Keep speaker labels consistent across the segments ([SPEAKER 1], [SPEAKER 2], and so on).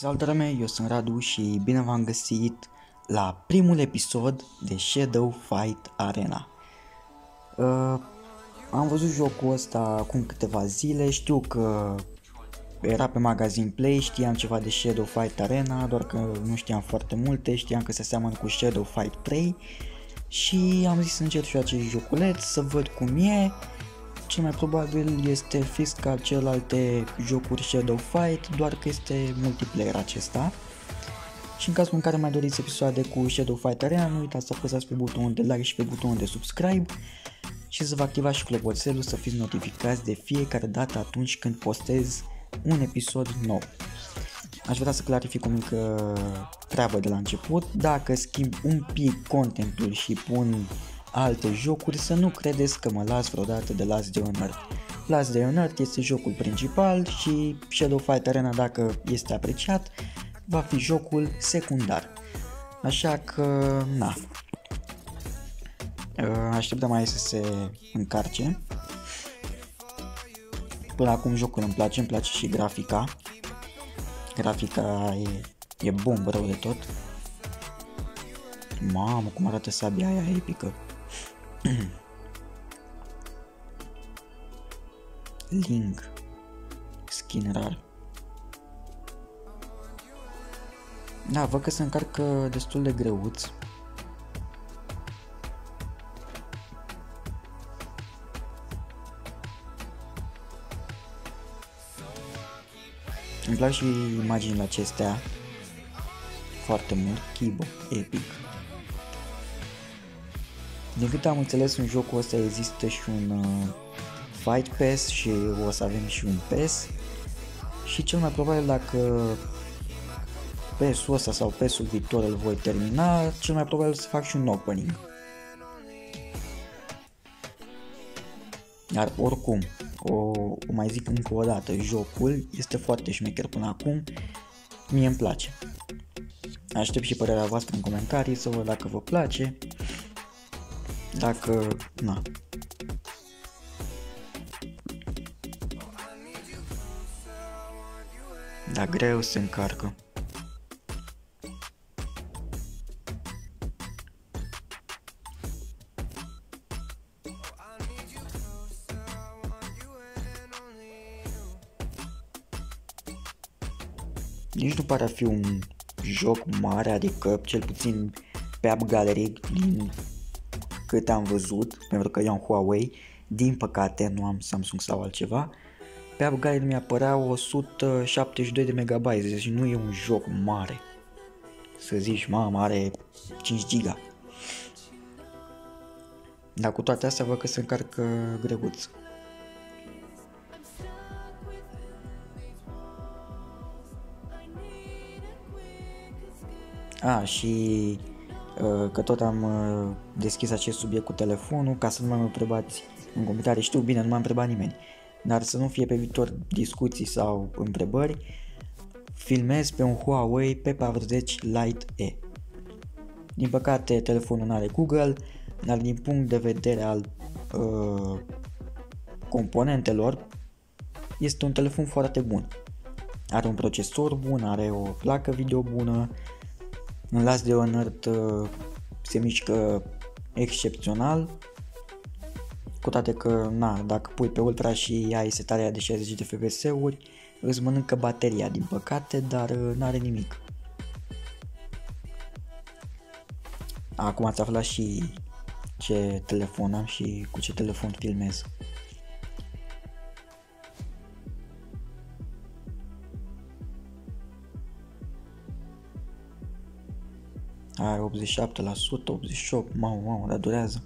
[SPEAKER 1] Salut, dragii mei, eu sunt Radu și bine v-am găsit la primul episod de Shadow Fight Arena. Am văzut jocul ăsta acum câteva zile, știu că era pe magazin Play, știam ceva de Shadow Fight Arena, doar că nu știam foarte multe, știam că se seamănă cu Shadow Fight 3 și am zis să încerc și acest joculeț, să văd cum e. Cel mai probabil este fix ca celelalte jocuri Shadow Fight, doar că este multiplayer acesta. Și în cazul în care mai doriți episoade cu Shadow Fight Arena, nu uitați să apăsați pe butonul de like și pe butonul de subscribe și să vă activați și clopoțelul să fiți notificați de fiecare dată atunci când postez un episod nou. Aș vrea să clarific o mică treabă de la început: dacă schimb un pic contentul și pun alte jocuri, să nu credeți că mă las vreodată de Last Day on Earth. Last Day on Earth este jocul principal și Shadow Fight Arena, dacă este apreciat, va fi jocul secundar. Așa că, na. Așteptăm mai să se încarce. Până acum jocul îmi place și grafica. Grafica e bombă rău de tot. Mamă, cum arată sabia aia epică. Link. Skin rar. Da, văd că se încarcă destul de greuț. Îmi plac și imaginile acestea foarte mult. Kibo, epic. Din câte am înțeles, în jocul ăsta există și un Fight Pass și o să avem și un PES. Și cel mai probabil, dacă PES-ul ăsta sau PES-ul viitor îl voi termina, cel mai probabil să fac și un opening. Dar oricum, o mai zic încă o dată, jocul este foarte șmecher până acum, mie îmi place. Aștept și părerea voastră în comentarii să văd dacă vă place. Dacă, na. Da, greu se încarcă. Nici nu pare a fi un joc mare, adică cel puțin pe App Gallery, din câte am văzut, pentru că eu am Huawei, din păcate nu am Samsung sau altceva, pe App Gallery mi-apărea 172 de MB, deci nu e un joc mare. Să zici, mamă, are 5 GB. Dar cu toate astea văd că se încarcă greuț. Și că tot am deschis acest subiect cu telefonul, ca să nu mai mă întrebați în comentarii. Știu bine, nu m-a întrebat nimeni, dar să nu fie pe viitor discuții sau întrebări. Filmez pe un Huawei P40 Lite E. Din păcate telefonul nu are Google, dar din punct de vedere al componentelor este un telefon foarte bun. Are un procesor bun, are o placă video bună. În Last Day on Earth se mișcă excepțional, cu toate că, na, dacă pui pe ultra și ai setarea de 60 de fps-uri, îți mănâncă bateria, din păcate, dar n-are nimic. Acum ați aflat și ce telefon am și cu ce telefon filmez. Are 87%, 88%, mamă, dar durează.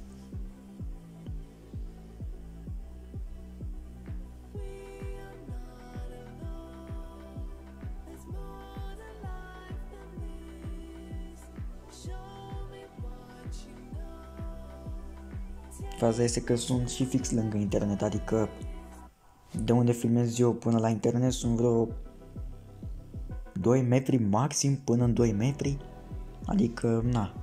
[SPEAKER 1] Faza este că sunt și fix lângă internet, adică de unde filmez eu până la internet sunt vreo 2 metri maxim, până în 2 metri. Adică, na.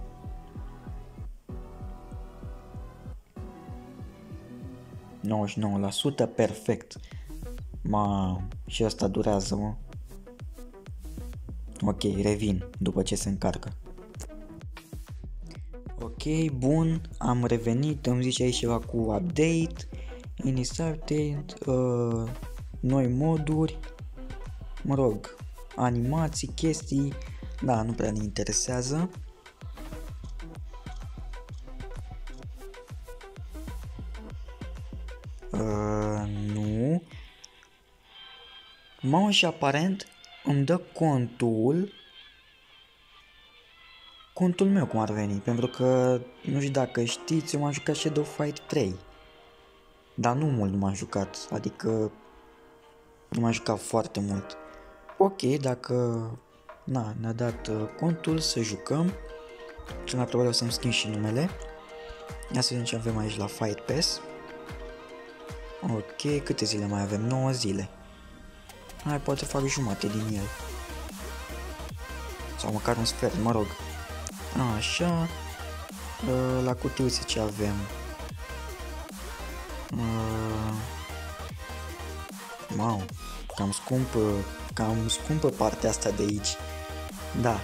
[SPEAKER 1] ,99% perfect. Și asta durează, mă. Ok, revin după ce se încarcă. Ok, bun, am revenit, îmi zice aici ceva cu update, inserted, noi moduri, mă rog, animații, chestii, da, nu prea ne interesează. Nu. Mamă, și aparent îmi dă contul meu cum ar veni, pentru că nu știu dacă știți, eu m-am jucat Shadow Fight 3. Dar nu mult nu m-am jucat, adică nu m-am jucat foarte mult. Ok, dacă ne-a dat contul să jucăm, cel mai probabil o să-mi schimb și numele. Ia să vedem ce avem aici la Fight Pass. Ok, câte zile mai avem? 9 zile. Hai, poate fac jumate din el. Sau măcar un sfert, mă rog. Așa. La cutiuțe ce avem? Wow, cam scumpă partea asta de aici. Da.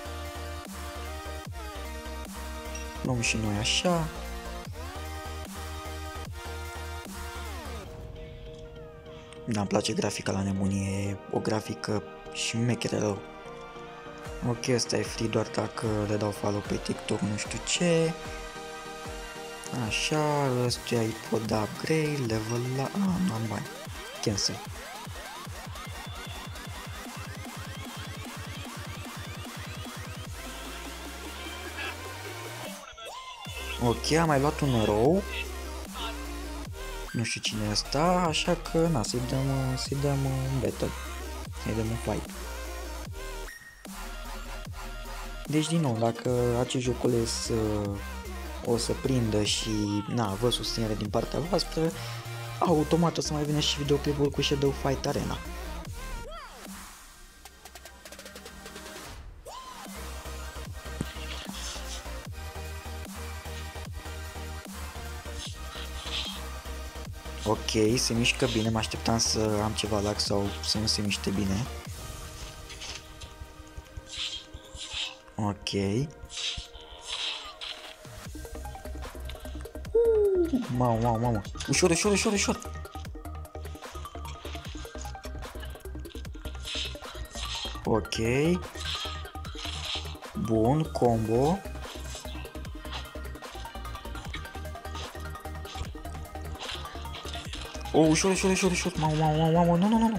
[SPEAKER 1] Luăm și noi așa. Da, îmi place grafica la nebunie, e o grafică șmecheră rău. Ok, ăsta e free doar dacă le dau follow pe TikTok, nu știu ce. Așa, ăstuia îi pot da upgrade, level la... nu am bani. Cancel. Ok, am mai luat un row. Nu știu cine e ăsta, așa că na, să-i dăm un battle. Să-i dăm un fight. Deci din nou, dacă acest joculeț o să prindă și vă susținere din partea voastră, automat o să mai vină și videoclipul cu Shadow Fight Arena. Ok, se mișcă bine, mă așteptam să am ceva lag sau să nu se miște bine. Ok. Mamă. Ușor. Ok. Bun, combo. Oh, ușor. Mamă, nu.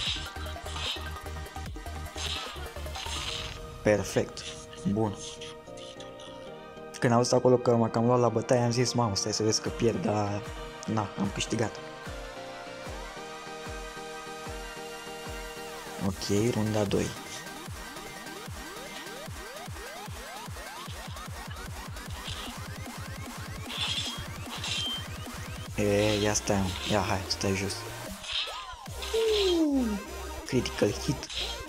[SPEAKER 1] Perfect. Bun. Când am văzut acolo că m-am cam luat la bătaie, am zis, mamă, stai să vezi că pierd, dar am câștigat. Ok, runda 2. Ia stai, hai, stai jos. Critical hit.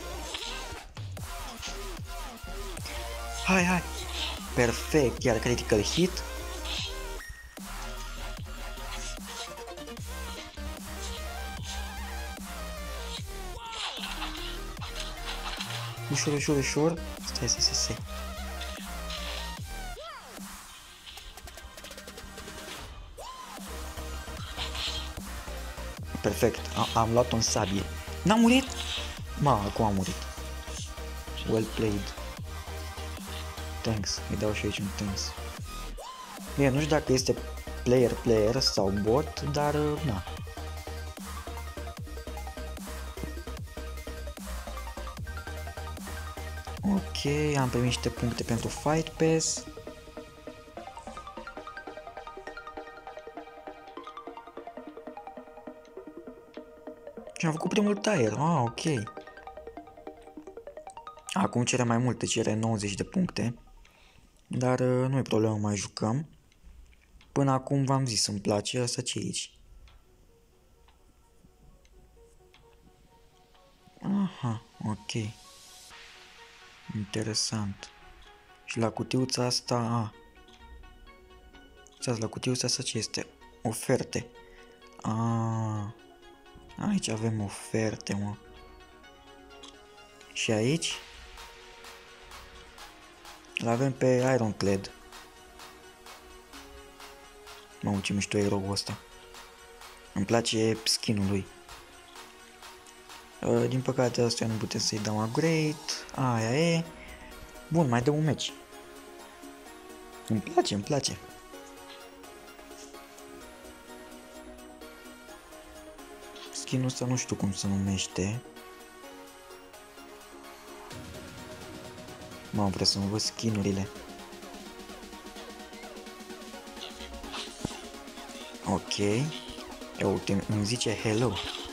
[SPEAKER 1] Hai. Perfect, iar critical hit. Ușor. Stai. Perfect, am luat un sabie. N-am murit? Acum am murit. Well played. Thanks, îi dau și aici un thanks. Bine, nu știu dacă este player sau bot, dar Ok, am primit niște puncte pentru Fight Pass. Și am făcut primul tire, ok. Acum cere mai multe, cere 90 de puncte. Dar nu e problemă, mai jucăm. Până acum v-am zis, îmi place asta ce aici. Aha, ok. Interesant. Și la cutiuța asta, la cutiuța asta ce este? Oferte. Aici avem oferte, mă. Și aici? Îl avem pe Ironclad. Mamă, ce mișto e erou ăsta. Îmi place skin-ul lui. Din păcate ăsta nu putem să-i dăm upgrade. Aia e. Bun, mai dăm un match. Îmi place, îmi place. Skin-ul ăsta nu știu cum se numește. Mamă, vreau să-mi văd skin-urile. Ok. Ia uite, îmi zice hello.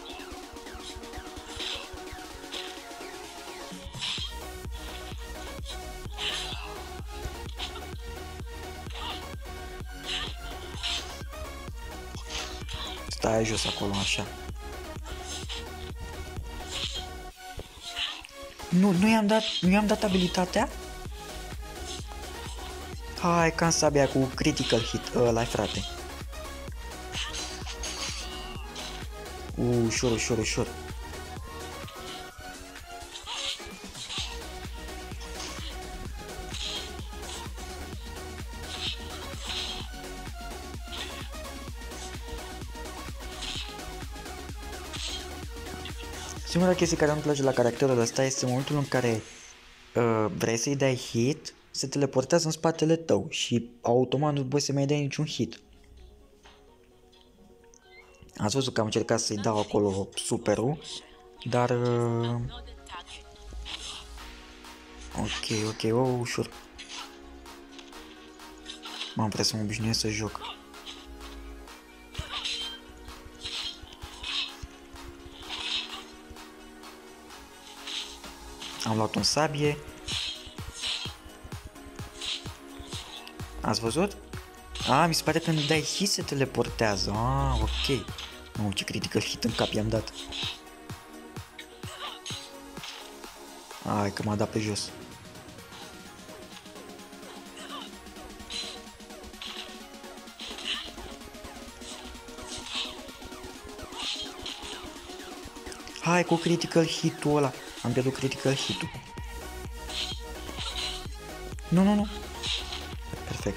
[SPEAKER 1] Stai jos acolo, așa. Nu i-am dat abilitatea? Hai, ca în sabia cu critical hit ăla, frate. Ușor, ușor, ușor. Singura chestie care nu-mi place la caracterul ăsta este momentul în care vrei să-i dai hit, se teleportează în spatele tău și automat nu poți să mai dai niciun hit. Ați văzut că am încercat să-i dau acolo superul, dar... ok, ușor. M-am prea să mă obișnuiesc să joc. Am luat un sabie. Ați văzut? Mi se pare că când dai hit se teleportează. Ok. Ce critical hit în cap i-am dat. Hai că m-a dat pe jos. Hai cu critical hit-ul ăla. Am pierdut critical hit-ul. Nu. Perfect.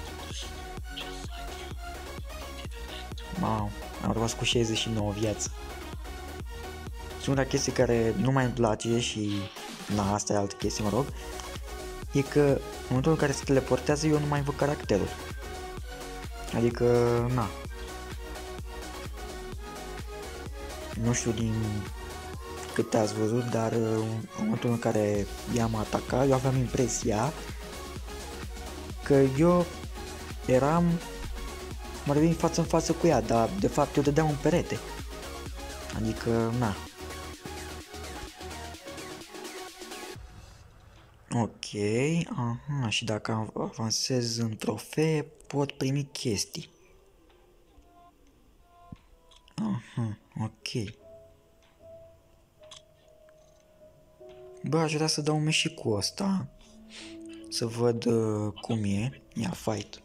[SPEAKER 1] Wow, am rămas cu 69 viață. Singura chestie care nu mai îmi place și... asta e altă chestie, mă rog. E că în momentul în care se teleportează eu nu mai văd caracterul. Adică, nu știu din câte ați văzut, dar în momentul în care i-am atacat, eu aveam impresia că eu mă revin față în față cu ea, dar de fapt eu dădeam un perete. Adică, Ok, și dacă avansez în trofee, pot primi chestii. Ok. Bă, aș vrea să dau un meci și cu ăsta. Să văd cum e. Ia, fight.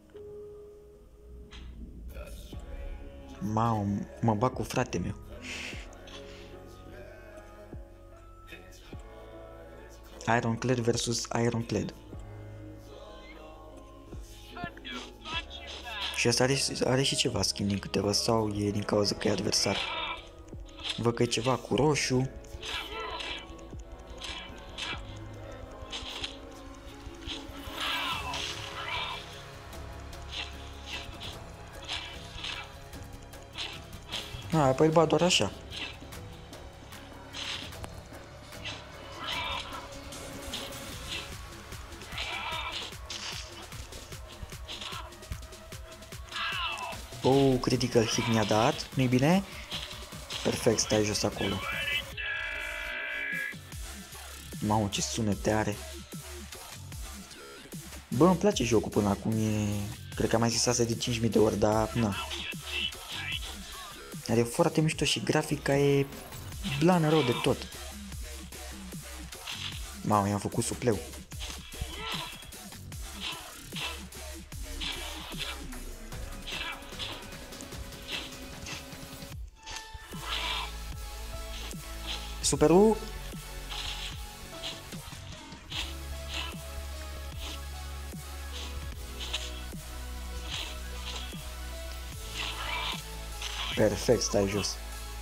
[SPEAKER 1] Mă bag cu frate meu. Ironclad versus Ironclad. Și asta are și ceva skin din câteva sau e din cauza că e adversar. Văd că e ceva cu roșu. Păi ba doar așa. Critical hit mi-a dat, nu-i bine? Perfect, stai jos acolo. Mamă, ce sunete are. Bă, îmi place jocul până acum, cred că am mai zis asta de 5000 de ori, dar Are foarte mișto și grafica e blană rău de tot. Mamă, i-am făcut supleu. Superul. Perfect, stai jos.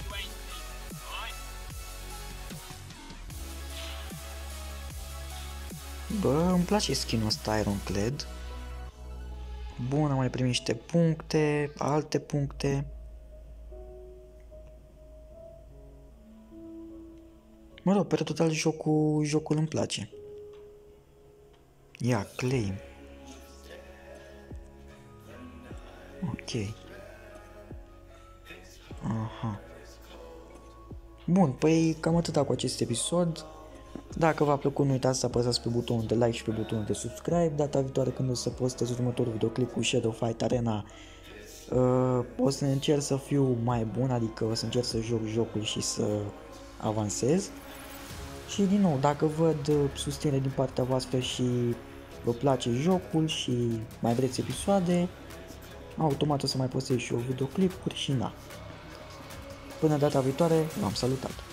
[SPEAKER 1] Bă, îmi place skin-ul ăsta Ironclad. Bun, am mai primit niște puncte, alte puncte. Mă rog, pe total jocul îmi place. Ia, claim. Ok. Aha. Bun, păi cam atâta cu acest episod. Dacă v-a plăcut, nu uitați să apăsați pe butonul de like și pe butonul de subscribe. Data viitoare când o să postez următorul videoclip cu Shadow Fight Arena, o să încerc să fiu mai bun, adică o să încerc să joc jocul și să avansez. Și din nou, dacă văd susținere din partea voastră și vă place jocul și mai vreți episoade, automat o să mai postez și eu videoclipuri și na. Până data viitoare, v-am salutat!